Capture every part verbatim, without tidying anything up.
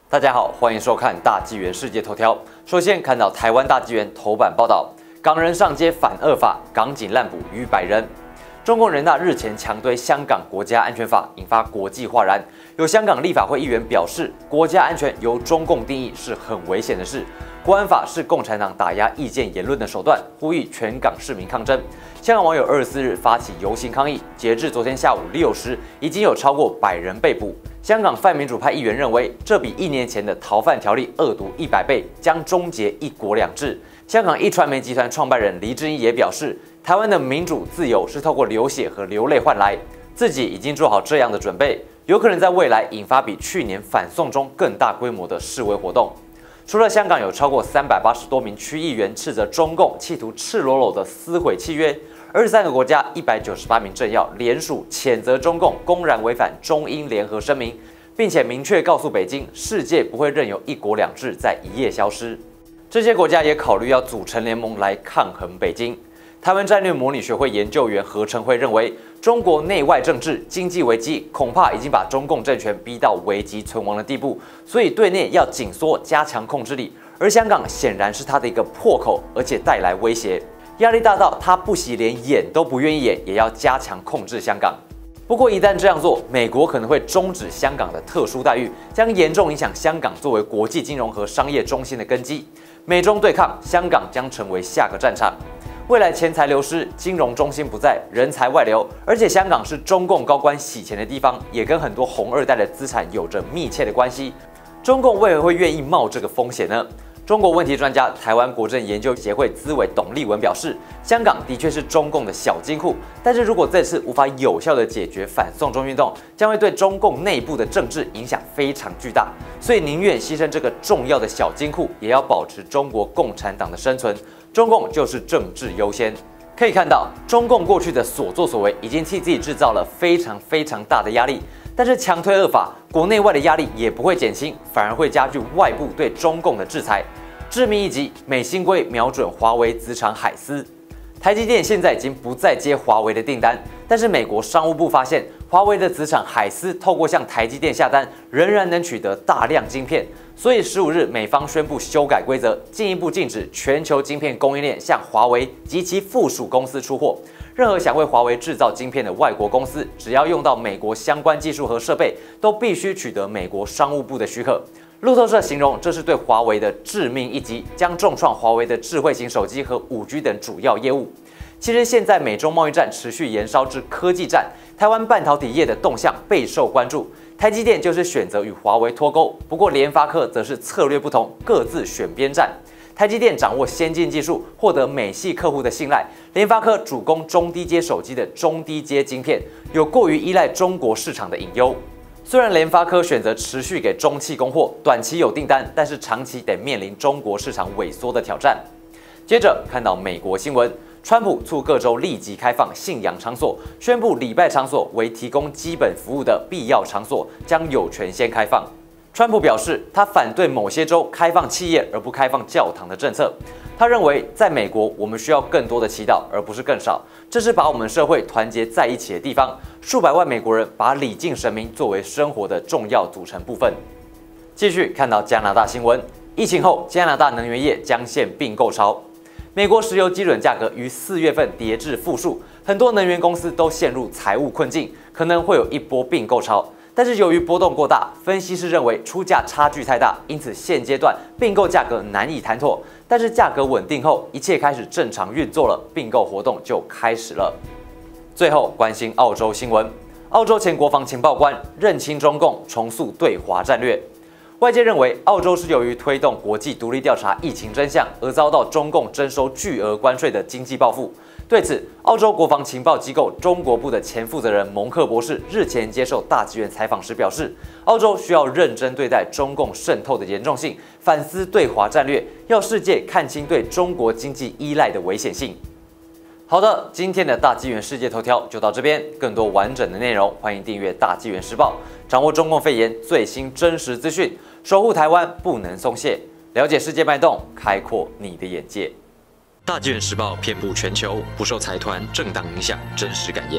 大家好，欢迎收看大纪元世界头条。首先看到台湾大纪元头版报道，港人上街反恶法，港警滥捕逾百人。中共人大日前强推香港国家安全法，引发国际哗然。有香港立法会议员表示，国家安全由中共定义是很危险的事，国安法是共产党打压意见言论的手段，呼吁全港市民抗争。香港网友二十四日发起游行抗议，截至昨天下午六时，已经有超过百人被捕。香港泛民主派议员认为，这比一年前的逃犯条例恶毒一百倍，将终结一国两制。香港一传媒集团创办人黎智英也表示，台湾的民主自由是透过流血和流泪换来，自己已经做好这样的准备，有可能在未来引发比去年反送中更大规模的示威活动。除了香港有超过三百八十多名区议员斥责中共企图赤裸裸的撕毁契约，二十三个国家一百九十八名政要联署谴责中共公然违反中英联合声明，并且明确告诉北京，世界不会任由一国两制在一夜消失。这些国家也考虑要组成联盟来抗衡北京。台湾战略模拟学会研究员何成辉认为，中国内外政治、经济危机恐怕已经把中共政权逼到危急存亡的地步，所以对内要紧缩、加强控制力。而香港显然是他的一个破口，而且带来威胁，压力大到他不惜连演都不愿意演，也要加强控制香港。不过一旦这样做，美国可能会终止香港的特殊待遇，将严重影响香港作为国际金融和商业中心的根基。美中对抗，香港将成为下个战场。未来钱财流失，金融中心不在，人才外流，而且香港是中共高官洗钱的地方，也跟很多红二代的资产有着密切的关系。中共为何会愿意冒这个风险呢？中国问题专家、台湾国政研究协会资委董立文表示，香港的确是中共的小金库，但是如果这次无法有效地解决反送中运动，将会对中共内部的政治影响非常巨大，所以宁愿牺牲这个重要的小金库，也要保持中国共产党的生存。中共就是政治优先。可以看到，中共过去的所作所为已经替自己制造了非常非常大的压力。但是强推恶法，国内外的压力也不会减轻，反而会加剧外部对中共的制裁。致命一击，美新规瞄准华为子厂海思。台积电现在已经不再接华为的订单，但是美国商务部发现，华为的子厂海思透过向台积电下单，仍然能取得大量晶片。所以十五日，美方宣布修改规则，进一步禁止全球晶片供应链向华为及其附属公司出货。任何想为华为制造晶片的外国公司，只要用到美国相关技术和设备，都必须取得美国商务部的许可。路透社形容这是对华为的致命一击，将重创华为的智慧型手机和 五 G 等主要业务。其实现在美中贸易战持续延烧至科技战，台湾半导体业的动向备受关注。台积电就是选择与华为脱钩，不过联发科则是策略不同，各自选边站。台积电掌握先进技术，获得美系客户的信赖；联发科主攻中低阶手机的中低阶晶片，有过于依赖中国市场的隐忧。虽然联发科选择持续给中企供货，短期有订单，但是长期得面临中国市场萎缩的挑战。接着看到美国新闻，川普促各州立即开放信仰场所，宣布礼拜场所为提供基本服务的必要场所，将有权先开放。川普表示，他反对某些州开放企业而不开放教堂的政策。他认为，在美国，我们需要更多的祈祷，而不是更少。这是把我们社会团结在一起的地方。数百万美国人把礼敬神明作为生活的重要组成部分。继续看到加拿大新闻，疫情后，加拿大能源业将陷并购潮。美国石油基准价格于四月份跌至负数，很多能源公司都陷入财务困境，可能会有一波并购潮。但是由于波动过大，分析师认为出价差距太大，因此现阶段并购价格难以谈妥。但是价格稳定后，一切开始正常运作了，并购活动就开始了。最后关心澳洲新闻，澳洲前国防情报官认清中共，重塑对华战略。外界认为，澳洲是由于推动国际独立调查疫情真相，而遭到中共征收巨额关税的经济报复。对此，澳洲国防情报机构中国部的前负责人蒙克博士日前接受大纪元采访时表示，澳洲需要认真对待中共渗透的严重性，反思对华战略，要世界看清对中国经济依赖的危险性。好的，今天的大纪元世界头条就到这边。更多完整的内容，欢迎订阅大纪元时报，掌握中共肺炎最新真实资讯，守护台湾不能松懈，了解世界脉动，开阔你的眼界。大纪元时报遍布全球，不受财团、政党影响，真实感言。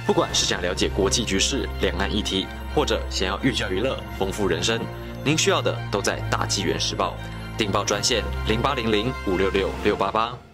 不管是想了解国际局势、两岸议题，或者想要寓教于乐、丰富人生，您需要的都在大纪元时报。订报专线零八零零五六六六八八。